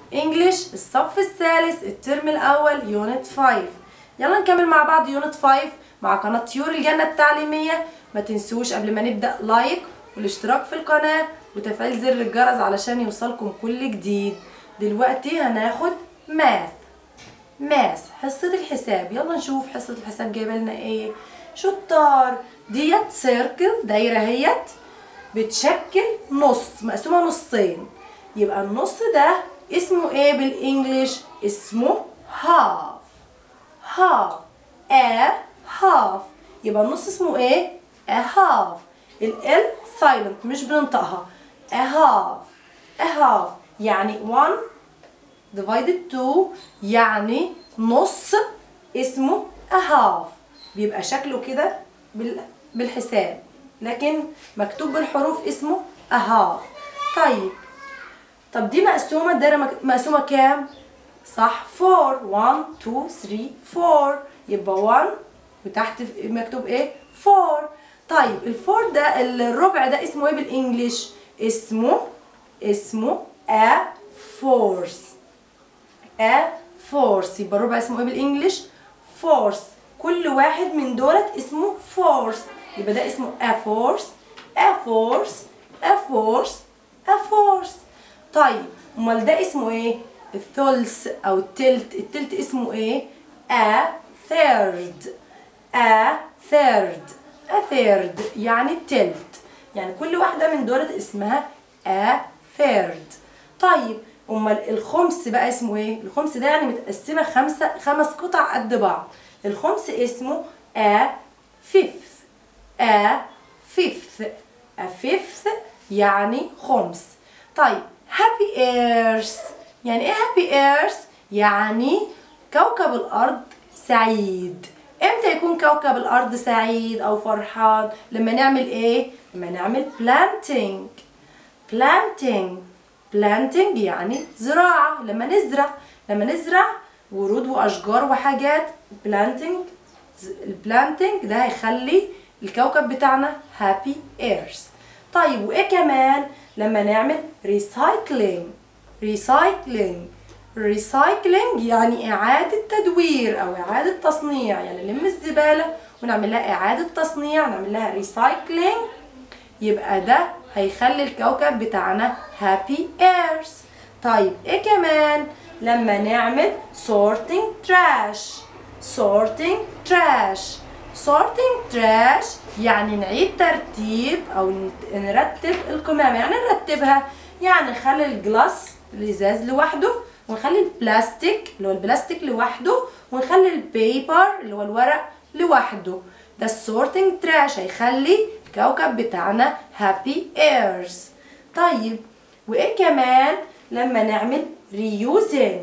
انجلش الصف الثالث الترم الاول يونت 5. يلا نكمل مع بعض يونت 5 مع قناة طيور الجنة التعليمية. ما تنسوش قبل ما نبدأ لايك والاشتراك في القناة وتفعيل زر الجرس علشان يوصلكم كل جديد. دلوقتي هناخد ماث حصة الحساب. يلا نشوف حصة الحساب جايبه لنا ايه. شطار. ديت سيركل دايرة اهيت بتشكل نص مقسومة نصين، يبقى النص ده اسمه ايه بالانجلش؟ اسمه هاف. هاف يبقى النص اسمه ايه؟ هاف. ال سايلنت مش بننطقها. هاف يعني 1 divided 2 يعني نص اسمه هاف. بيبقى شكله كده بالحساب، لكن مكتوب بالحروف اسمه هاف. طب دي مقسومة، الدايرة مقسومة كام؟ صح 4. 1 2 3 4 يبقى 1 وتحت مكتوب ايه؟ 4. طيب الفور ده الربع ده اسمه ايه بالانجلش؟ اسمه a fourth. يبقى الربع اسمه ايه بالانجلش؟ fourth. كل واحد من دولت اسمه fourth، يبقى ده اسمه a fourth. طيب امال ده اسمه ايه؟ الثلث او التلت اسمه ايه؟ a third يعني التلت، يعني كل واحدة من دولت اسمها a third. طيب امال الخمس بقى اسمه ايه؟ الخمس ده يعني متقسمة خمس قطع قد بعض. الخمس اسمه a fifth يعني خمس. طيب happy earth يعني ايه happy earth؟ يعني كوكب الارض سعيد. امتى يكون كوكب الارض سعيد او فرحان؟ لما نعمل ايه؟ لما نعمل planting يعني زراعة. لما نزرع ورود واشجار وحاجات. البلانتنج ده هيخلي الكوكب بتاعنا happy earth. طيب وايه كمان؟ لما نعمل recycling يعني إعادة تدوير أو إعادة تصنيع، يعني نلم الزبالة ونعمل لها إعادة تصنيع، نعمل لها recycling، يبقى ده هيخلي الكوكب بتاعنا happy earth. طيب إيه كمان؟ لما نعمل sorting trash يعني نعيد ترتيب أو نرتب القمامة. يعني نرتبها، يعني نخلي الجلاس الإزاز لوحده، ونخلي البلاستيك اللي هو البلاستيك لوحده، ونخلي البيبر اللي هو الورق لوحده. ده السورتنج تراش هيخلي الكوكب بتاعنا هابي ايرث. طيب وايه كمان؟ لما نعمل ريوزنج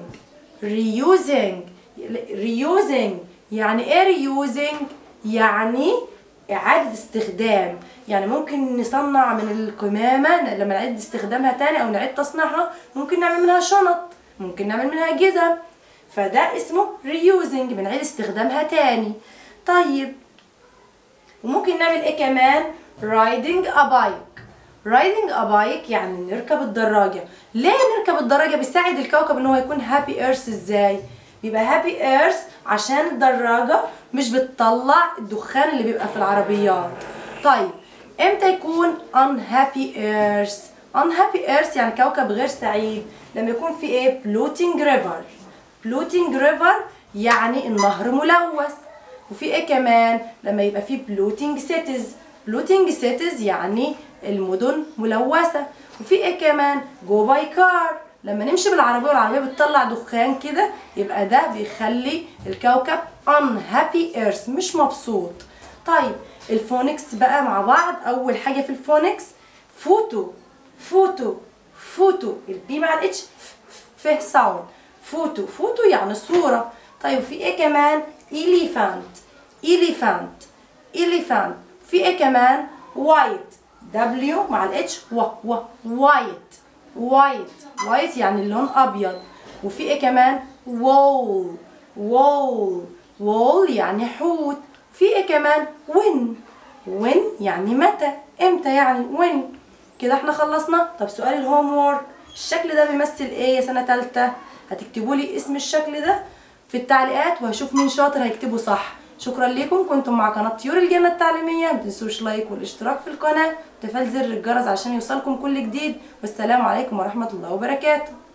يعني ايه ريوزنج؟ يعني اعادة استخدام. يعني ممكن نصنع من القمامة لما نعيد استخدامها تاني او نعيد تصنيعها، ممكن نعمل منها شنط، ممكن نعمل منها جزم، فده اسمه reusing، بنعيد استخدامها تاني. طيب وممكن نعمل ايه كمان؟ riding a bike يعني نركب الدراجة. ليه نركب الدراجة؟ بيساعد الكوكب ان هو يكون happy earth. ازاي بيبقى happy earth؟ عشان الدراجة مش بتطلع الدخان اللي بيبقى في العربيات. طيب امتى يكون unhappy earth يعني كوكب غير سعيد؟ لما يكون في ايه؟ polluting river يعني النهر ملوث. وفي ايه كمان؟ لما يبقى في polluting cities يعني المدن ملوثة. وفي ايه كمان؟ go by car لما نمشي بالعربية والعربية بتطلع دخان كده، يبقى ده بيخلي الكوكب unhappy earth مش مبسوط. طيب الفونكس بقى مع بعض. اول حاجة في الفونكس فوتو البي مع الاتش فيه ساوند. فوتو يعني صورة. طيب في ايه كمان؟ elephant. في ايه كمان؟ white دبليو مع الاتش white يعني اللون ابيض. وفي ايه كمان؟ wall يعني حوت. في ايه كمان؟ when يعني متى، امتى يعني when. كده احنا خلصنا. طب سؤال الهوم وورك، الشكل ده بيمثل ايه يا سنة تالتة؟ هتكتبوا لي اسم الشكل ده في التعليقات وهشوف مين شاطر هيكتبه صح. شكرا لكم، كنتم مع قناة طيور الجنة التعليمية. متنسوش لايك والاشتراك في القناة وتفعيل زر الجرس عشان يوصلكم كل جديد، والسلام عليكم ورحمة الله وبركاته.